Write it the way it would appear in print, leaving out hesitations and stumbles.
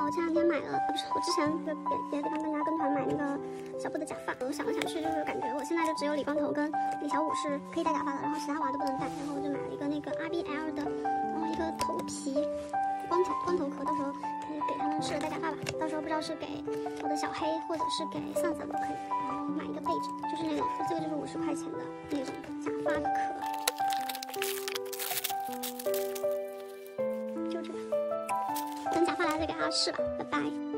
我前两天买了，不是我之前在别的地方跟人家跟团买那个小布的假发，我想来想去，就是感觉我现在就只有李光头跟李小五是可以戴假发的，然后其他娃都不能戴，然后我就买了一个那个 RBL 的，然后一个头皮光头壳，到时候可以给他们试着戴假发吧。到时候不知道是给我的小黑或者是给丧丧都可以。然后买一个背着，就是那种，这个就是50块钱的那种假发的壳。就这个，等假发来再给大家试吧，拜拜。